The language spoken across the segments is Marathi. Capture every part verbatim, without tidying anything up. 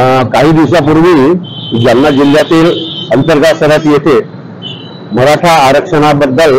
काही दिवसापूर्वी जालना जिल्ह्यातील अंतर्गाव सराटी येथे मराठा आरक्षणाबद्दल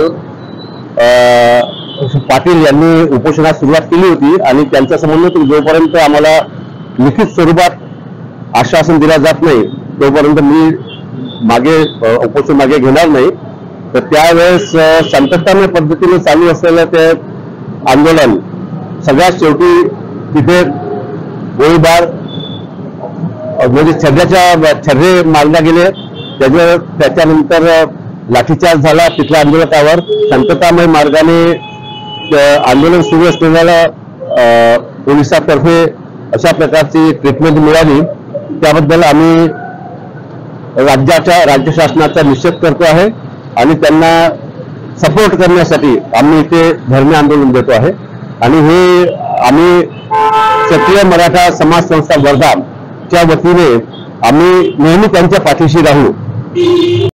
पाटील यांनी उपोषणास सुरुवात केली होती आणि त्यांच्या समन्वयातून जोपर्यंत आम्हाला लिखित स्वरूपात आश्वासन दिले जात नाही तोपर्यंत मी मागे उपोषण मागे घेणार नाही। तर त्यावेळेस शांततामय पद्धतीने चालू असलेलं ते आंदोलन सगळ्यात शेवटी तिथे गोळीबार म्हणजे छर्याच्या छर्रे मारले गेले, त्याच्या त्याच्यानंतर लाठीचार्ज झाला तिथल्या आंदोलकावर। शांततामय मार्गाने आंदोलन सुरू असलेल्या पोलिसांतर्फे अशा प्रकारची ट्रीटमेंट मिळाली, त्याबद्दल आम्ही राज्याच्या राज्य शासनाचा निषेध करतो आहे आणि त्यांना सपोर्ट करण्यासाठी आम्ही इथे धरणे आंदोलन देतो आहे। आणि हे आम्ही क्षत्रिय मराठा समाज संस्था वर्धा च्या वतीने आम्ही नेहमी त्यांच्या पाठीशी राहू।